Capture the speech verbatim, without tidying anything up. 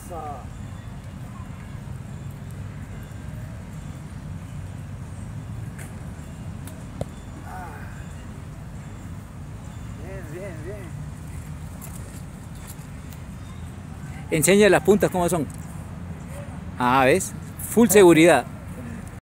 Eso. Ah. Bien, bien, bien. Enseña las puntas cómo son. Ah, ¿ves? Full seguridad.